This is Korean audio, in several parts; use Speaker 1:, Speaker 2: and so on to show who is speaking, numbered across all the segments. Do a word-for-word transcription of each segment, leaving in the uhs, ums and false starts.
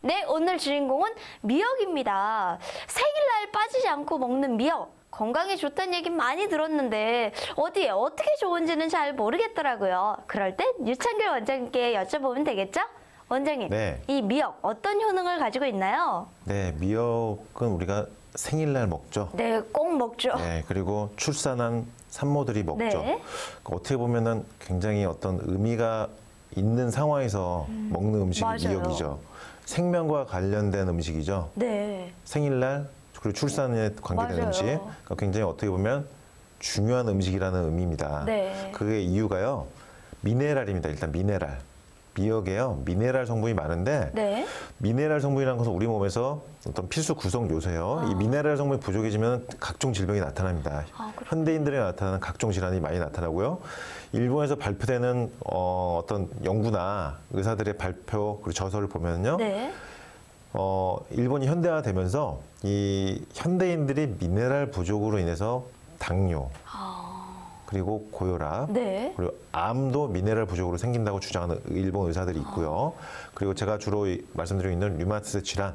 Speaker 1: 네, 오늘 주인공은 미역입니다. 생일날 빠지지 않고 먹는 미역. 건강에 좋다는 얘기 많이 들었는데 어디에 어떻게 좋은지는 잘 모르겠더라고요. 그럴 땐 유창길 원장님께 여쭤보면 되겠죠? 원장님,
Speaker 2: 네.
Speaker 1: 이 미역 어떤 효능을 가지고 있나요?
Speaker 2: 네, 미역은 우리가 생일날 먹죠.
Speaker 1: 네, 꼭 먹죠.
Speaker 2: 네, 그리고 출산한 산모들이 먹죠.
Speaker 1: 네.
Speaker 2: 그러니까 어떻게 보면은 굉장히 어떤 의미가 있는 상황에서 음, 먹는 음식이
Speaker 1: 맞아요.
Speaker 2: 미역이죠. 생명과 관련된 음식이죠.
Speaker 1: 네.
Speaker 2: 생일날 그리고 출산에 관계된
Speaker 1: 맞아요.
Speaker 2: 음식. 그러니까 굉장히 어떻게 보면 중요한 음식이라는 의미입니다.
Speaker 1: 네.
Speaker 2: 그게 이유가요. 미네랄입니다. 일단 미네랄. 미역에요. 미네랄 성분이 많은데
Speaker 1: 네.
Speaker 2: 미네랄 성분이라는 것은 우리 몸에서 어떤 필수 구성 요소예요.
Speaker 1: 아.
Speaker 2: 이 미네랄 성분이 부족해지면 각종 질병이 나타납니다.
Speaker 1: 아,
Speaker 2: 현대인들에 나타나는 각종 질환이 많이 나타나고요. 일본에서 발표되는 어, 어떤 연구나 의사들의 발표 그리고 저서를 보면요.
Speaker 1: 네.
Speaker 2: 어, 일본이 현대화되면서 이 현대인들이 미네랄 부족으로 인해서 당뇨,
Speaker 1: 아.
Speaker 2: 그리고 고혈압,
Speaker 1: 네.
Speaker 2: 그리고 암도 미네랄 부족으로 생긴다고 주장하는 일본 의사들이 있고요. 그리고 제가 주로 말씀드리고 있는 류마티스 질환,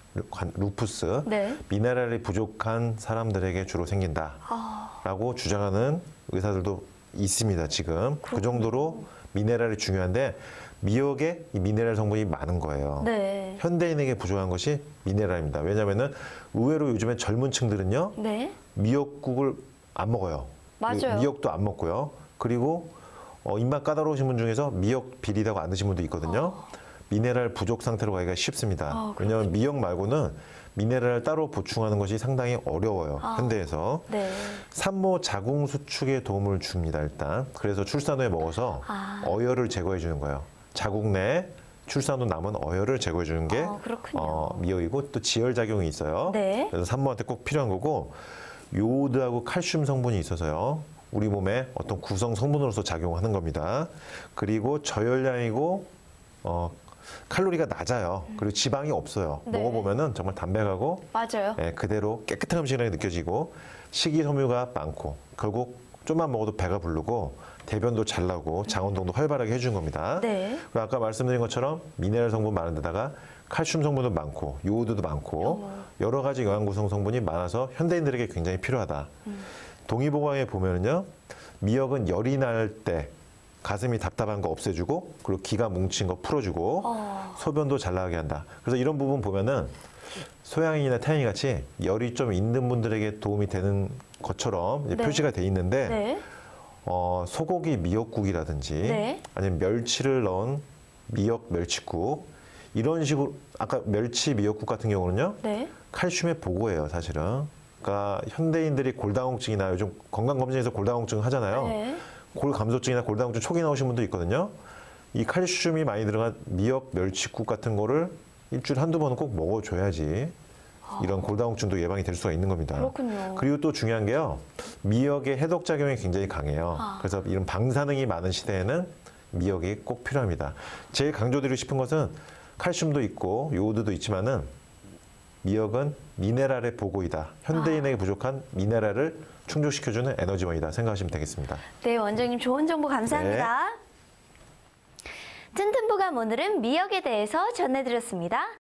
Speaker 2: 루푸스,
Speaker 1: 네.
Speaker 2: 미네랄이 부족한 사람들에게 주로 생긴다라고
Speaker 1: 아.
Speaker 2: 주장하는 의사들도 있습니다. 지금
Speaker 1: 그렇군요.
Speaker 2: 그 정도로 미네랄이 중요한데 미역에 이 미네랄 성분이 많은 거예요.
Speaker 1: 네.
Speaker 2: 현대인에게 부족한 것이 미네랄입니다. 왜냐하면 의외로 요즘에 젊은 층들은요.
Speaker 1: 네.
Speaker 2: 미역국을 안 먹어요.
Speaker 1: 맞아요.
Speaker 2: 미역도 안 먹고요. 그리고 어, 입맛 까다로우신 분 중에서 미역 비리다고 안 드신 분도 있거든요.
Speaker 1: 아.
Speaker 2: 미네랄 부족 상태로 가기가 쉽습니다.
Speaker 1: 아,
Speaker 2: 왜냐하면 미역 말고는 미네랄을 따로 보충하는 것이 상당히 어려워요.
Speaker 1: 아.
Speaker 2: 현대에서.
Speaker 1: 네.
Speaker 2: 산모 자궁 수축에 도움을 줍니다. 일단. 그래서 출산 후에 먹어서
Speaker 1: 아.
Speaker 2: 어혈을 제거해 주는 거예요. 자궁 내 출산 후 남은 어혈을 제거해 주는 게
Speaker 1: 아, 그렇군요.
Speaker 2: 어, 미역이고 또 지혈 작용이 있어요.
Speaker 1: 네.
Speaker 2: 그래서 산모한테 꼭 필요한 거고 요오드하고 칼슘 성분이 있어서요. 우리 몸에 어떤 구성 성분으로서 작용하는 겁니다. 그리고 저열량이고 어, 칼로리가 낮아요. 그리고 지방이 없어요.
Speaker 1: 네.
Speaker 2: 먹어보면은 정말 담백하고
Speaker 1: 맞아요.
Speaker 2: 예, 그대로 깨끗한 음식이라고 느껴지고 식이섬유가 많고 결국 좀만 먹어도 배가 부르고 대변도 잘 나고 장운동도 활발하게 해주는 겁니다.
Speaker 1: 네.
Speaker 2: 그리고 아까 말씀드린 것처럼 미네랄 성분 많은 데다가 칼슘 성분도 많고 요오드도 많고
Speaker 1: 어머.
Speaker 2: 여러 가지 영양 구성 성분이 많아서 현대인들에게 굉장히 필요하다.
Speaker 1: 음.
Speaker 2: 동의보감에 보면은요, 미역은 열이 날 때 가슴이 답답한 거 없애주고 그리고 기가 뭉친 거 풀어주고
Speaker 1: 어.
Speaker 2: 소변도 잘 나가게 한다. 그래서 이런 부분 보면은 소양이나 태양이 같이 열이 좀 있는 분들에게 도움이 되는 것처럼 이제
Speaker 1: 네.
Speaker 2: 표시가 돼 있는데
Speaker 1: 네.
Speaker 2: 어, 소고기 미역국이라든지
Speaker 1: 네.
Speaker 2: 아니면 멸치를 넣은 미역 멸치국 이런 식으로 아까 멸치 미역국 같은 경우는요
Speaker 1: 네.
Speaker 2: 칼슘의 보고예요 사실은. 그러니까 현대인들이 골다공증이나 요즘 건강검진에서 골다공증 하잖아요.
Speaker 1: 네.
Speaker 2: 골감소증이나 골다공증 초기 나오신 분도 있거든요. 이 칼슘이 많이 들어간 미역 멸치국 같은 거를 일주일에 한두 번은 꼭 먹어줘야지 이런 골다공증도 예방이 될 수가 있는 겁니다.
Speaker 1: 그렇군요.
Speaker 2: 그리고 또 중요한 게요. 미역의 해독작용이 굉장히 강해요.
Speaker 1: 아.
Speaker 2: 그래서 이런 방사능이 많은 시대에는 미역이 꼭 필요합니다. 제일 강조드리고 싶은 것은 칼슘도 있고 요오드도 있지만은 미역은 미네랄의 보고이다. 현대인에게 부족한 미네랄을 충족시켜주는 에너지원이다 생각하시면 되겠습니다.
Speaker 1: 네, 원장님 좋은 정보 감사합니다. 튼튼보감 오늘은 미역에 대해서 전해드렸습니다.